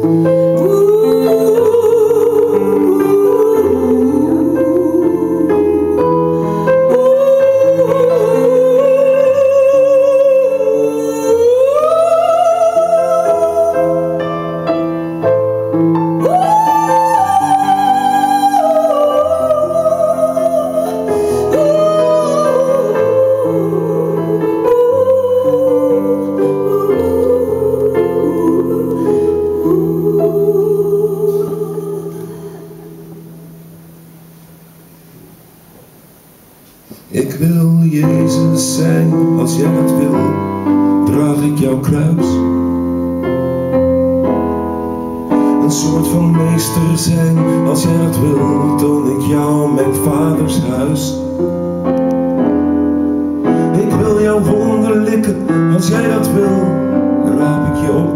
Ik wil Jezus zijn, als jij dat wil, draag ik jouw kruis. Een soort van meester zijn, als jij dat wil, toon ik jou mijn vaders huis. Ik wil jouw wonder likken, als jij dat wil, raap ik je op.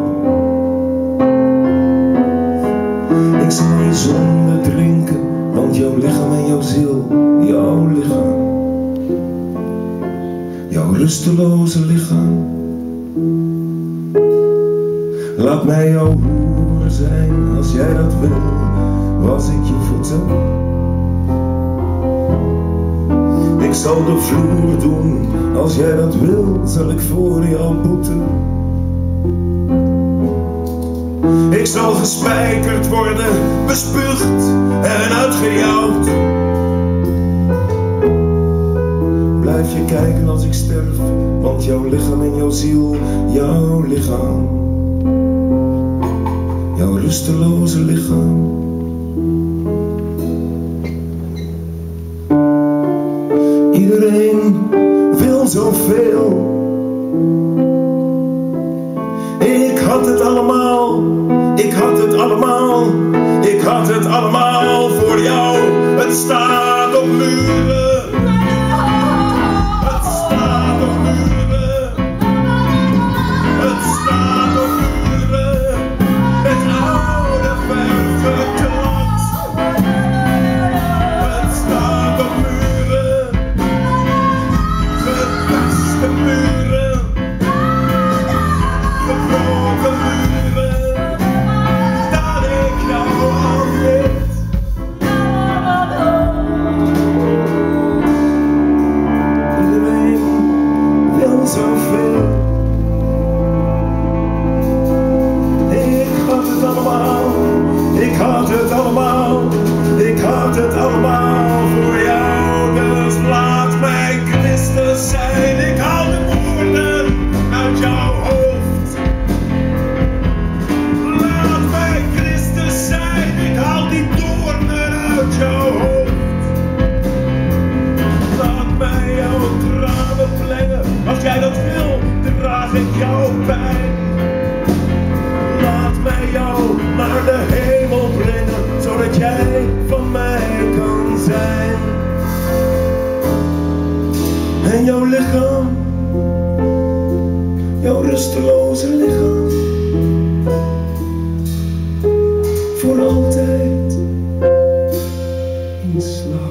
Ik zal je zonde drinken, want jouw lichaam en jouw ziel, jouw lichaam, jouw rusteloze lichaam. Laat mij jouw hoer zijn, als jij dat wil, was ik je voeten. Ik zal de vloer doen, als jij dat wil, zal ik voor jou boeten. Ik zal gespijkerd worden, bespuugd en uitgejouwd. Blijf je kijken als ik sterf, want jouw lichaam en jouw ziel, jouw lichaam, jouw rusteloze lichaam. Iedereen wil zoveel. Ik had het allemaal, ik had het allemaal, ik had het allemaal voor jou. Het staat op muren. Als jij dat wil, draag ik jouw pijn. Laat mij jou naar de hemel brengen, zodat jij van mij kan zijn. En jouw lichaam, jouw rusteloze lichaam, voor altijd in slaap.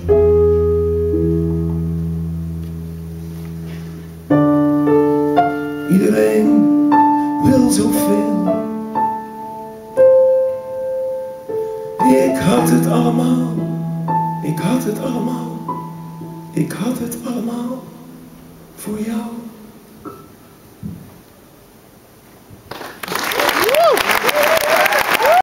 Iedereen wil zoveel. Ik had het allemaal, ik had het allemaal, ik had het allemaal voor jou.